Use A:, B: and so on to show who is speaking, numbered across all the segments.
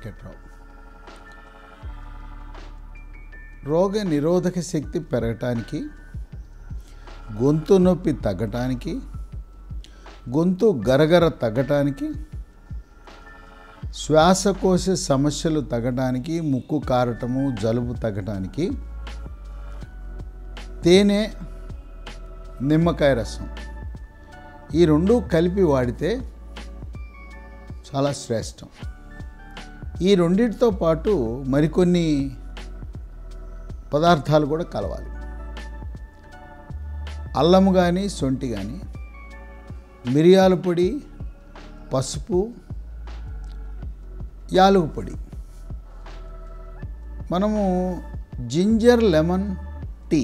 A: వెంకట్రావు. రోగ నిరోధక శక్తి పెరగటానికి, గొంతు నొప్పి తగ్గటానికి, గొంతు గరగర తగ్గటానికి, శ్వాసకోశ సమస్యలు తగ్గడానికి, ముక్కు కారటము, జలుబు తగ్గటానికి తేనె, నిమ్మకాయ రసం ఈ రెండు కలిపి వాడితే చాలా శ్రేష్టం. ఈ రెండింటితో పాటు మరికొన్ని పదార్థాలు కూడా కలవాలి. అల్లము కానీ, సొంటి కానీ, మిరియాల పొడి, పసుపు, యాలుగు పొడి. మనము జింజర్ లెమన్ టీ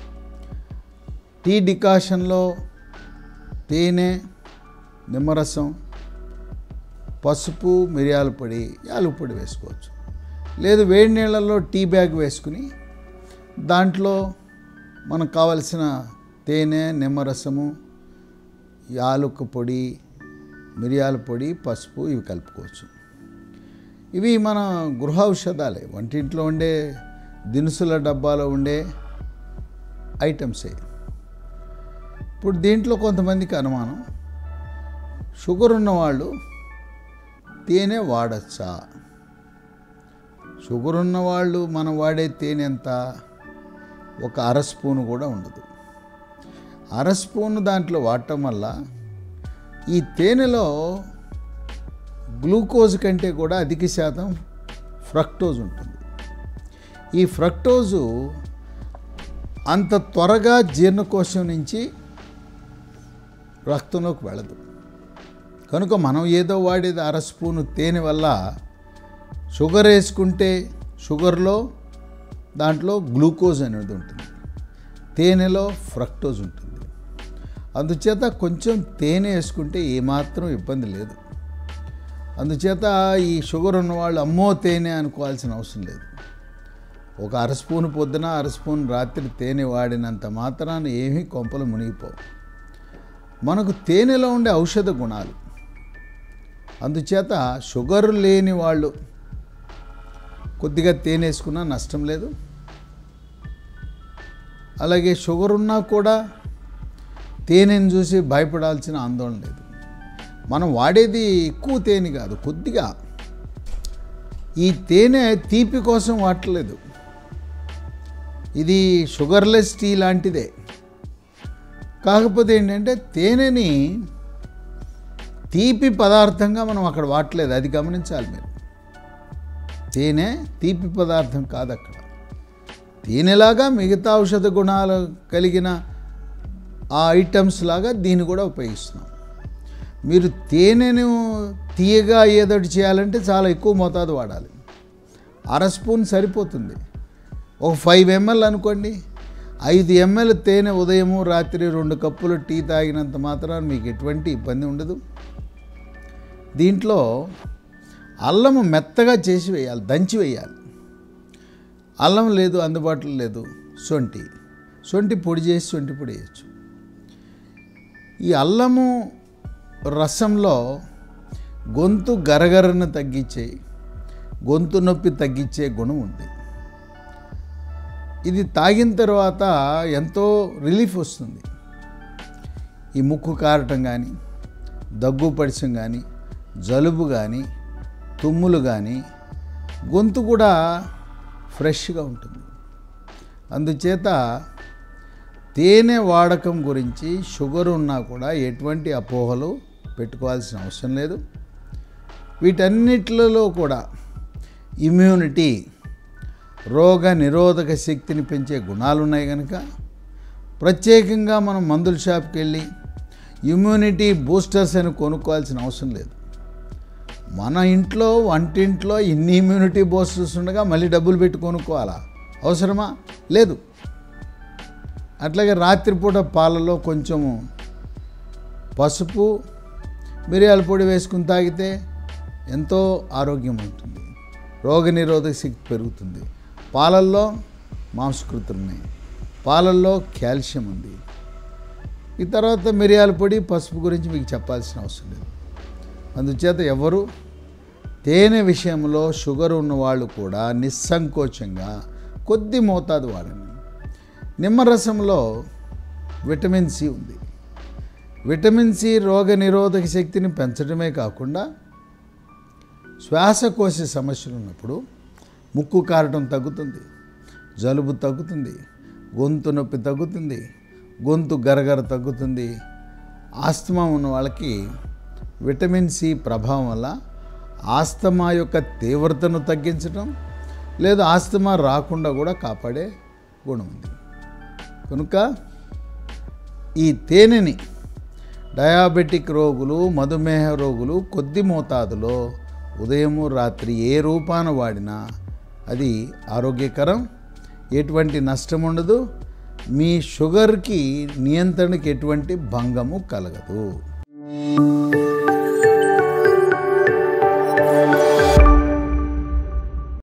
A: డికాషన్లో తేనె, నిమ్మరసం, పసుపు, మిరియాల పొడి, యాలుగు పొడి వేసుకోవచ్చు. లేదు వేడి నీళ్ళల్లో టీ బ్యాగ్ వేసుకుని దాంట్లో మనకు కావలసిన తేనె, నిమ్మరసము, యాలుక పొడి, మిరియాల పొడి, పసుపు ఇవి కలుపుకోవచ్చు. ఇవి మన గృహ ఔషధాలే, వంటింట్లో ఉండే దినుసుల డబ్బాలో ఉండే ఐటమ్సే. ఇప్పుడు దీంట్లో కొంతమందికి అనుమానం, షుగర్ ఉన్నవాళ్ళు తేనె వాడచ్చా? షుగర్ ఉన్నవాళ్ళు మనం వాడే తేనె ఎంత? ఒక అర స్పూను కూడా ఉండదు. అర స్పూను దాంట్లో వాడటం వల్ల ఈ తేనెలో గ్లూకోజ్ కంటే కూడా అధిక శాతం ఫ్రక్టోజ్ ఉంటుంది. ఈ ఫ్రక్టోజు అంత త్వరగా జీర్ణకోశం నుంచి రక్తంలోకి వెళ్ళదు. కనుక మనం ఏదో వాడేది అర స్పూను తేనె వల్ల షుగర్ వేసుకుంటే షుగర్లో దాంట్లో గ్లూకోజ్ అనేది ఉంటుంది, తేనెలో ఫ్రక్టోజ్ ఉంటుంది. అందుచేత కొంచెం తేనె వేసుకుంటే ఏమాత్రం ఇబ్బంది లేదు. అందుచేత ఈ షుగర్ ఉన్నవాళ్ళు అమ్మో తేనె అనుకోవాల్సిన అవసరం లేదు. ఒక అర స్పూను పొద్దున, అర స్పూన్ రాత్రి తేనె వాడినంత మాత్రాన ఏమీ కొంపలు మునిగిపోవు. మనకు తేనెలో ఉండే ఔషధ గుణాలు. అందుచేత షుగర్ లేని వాళ్ళు కొద్దిగా తేనె వేసుకున్నా నష్టం లేదు. అలాగే షుగర్ ఉన్నా కూడా తేనెని చూసి భయపడాల్సిన ఆందోళన లేదు. మనం వాడేది ఎక్కువ తేనె కాదు, కొద్దిగా. ఈ తేనె తీపి కోసం వాడలేదు, ఇది షుగర్లెస్ టీ లాంటిదే. కాకపోతే ఏంటంటే తేనెని తీపి పదార్థంగా మనం అక్కడ వాడలేదు, అది గమనించాలి మీరు. తేనె తీపి పదార్థం కాదు అక్కడ. తేనెలాగా మిగతా ఔషధ గుణాలు కలిగిన ఆ ఐటమ్స్ లాగా దీన్ని కూడా ఉపయోగిస్తున్నాం. మీరు తేనెను తీయగా ఏదోటి చేయాలంటే చాలా ఎక్కువ మోతాదు వాడాలి. అర స్పూన్ సరిపోతుంది. ఒక 5 ml అనుకోండి, 5 ml తేనె ఉదయము రాత్రి 2 కప్పులు టీ తాగినంత మాత్రాన మీకు ఎటువంటి ఇబ్బంది ఉండదు. దీంట్లో అల్లము మెత్తగా చేసి వేయాలి, దంచి వేయాలి. అల్లం లేదు, అందుబాటులో లేదు, సొంటి పొడి చేసి సొంటి పొడి వేయచ్చు. ఈ అల్లము రసంలో గొంతు గరగరను తగ్గించే, గొంతు నొప్పి తగ్గించే గుణం ఉంది. ఇది తాగిన తర్వాత ఎంతో రిలీఫ్ వస్తుంది. ఈ ముక్కు కారటం కానీ, దగ్గు పడిసం కానీ, జలుబు కానీ, తుమ్ములు కానీ, గొంతు కూడా ఫ్రెష్గా ఉంటుంది. అందుచేత తేనె వాడకం గురించి షుగర్ ఉన్నా కూడా ఎటువంటి అపోహలు పెట్టుకోవాల్సిన అవసరం లేదు. వీటన్నిటిలో కూడా ఇమ్యూనిటీ, రోగ నిరోధక శక్తిని పెంచే గుణాలు ఉన్నాయి కనుక ప్రత్యేకంగా మనం మందుల షాప్కి వెళ్ళి ఇమ్యూనిటీ బూస్టర్స్ అని కొనుక్కోవాల్సిన అవసరం లేదు. మన ఇంట్లో వంటింట్లో ఇన్ని ఇమ్యూనిటీ బూస్టర్స్ ఉండగా మళ్ళీ డబ్బులు పెట్టి కొనుక్కోవాలా? అవసరమా? లేదు. అట్లాగే రాత్రిపూట పాలలో కొంచెము పసుపు, మిరియాల పొడి వేసుకుని తాగితే ఎంతో ఆరోగ్యం ఉంటుంది, రోగనిరోధక శక్తి పెరుగుతుంది. పాలల్లో మాంసకృతులు ఉన్నాయి, పాలల్లో కాల్షియం ఉంది. ఈ తర్వాత మిరియాల పొడి, పసుపు గురించి మీకు చెప్పాల్సిన అవసరం లేదు. అందుచేత ఎవరు తేనె విషయంలో షుగర్ ఉన్నవాళ్ళు కూడా నిస్సంకోచంగా కొద్ది మోతాదు వాడండి. నిమ్మరసంలో విటమిన్ సి ఉంది. విటమిన్ సి రోగ నిరోధక శక్తిని పెంచడమే కాకుండా శ్వాసకోశ సమస్యలు ఉన్నప్పుడు ముక్కు కారటం తగ్గుతుంది, జలుబు తగ్గుతుంది, గొంతు నొప్పి తగ్గుతుంది, గొంతు గరగర తగ్గుతుంది. ఆస్తమా ఉన్న వాళ్ళకి విటమిన్ సి ప్రభావం వల్ల ఆస్తమా యొక్క తీవ్రతను తగ్గించడం లేదా ఆస్తమా రాకుండా కూడా కాపాడే గుణం ఉంది. కనుక ఈ తేనెని డయాబెటిక్ రోగులు, మధుమేహ రోగులు కొద్ది మోతాదులో ఉదయము రాత్రి ఏ రూపాన వాడినా అది ఆరోగ్యకరం, ఎటువంటి నష్టం ఉండదు, మీ షుగర్కి నియంత్రణకి ఎటువంటి భంగము కలగదు.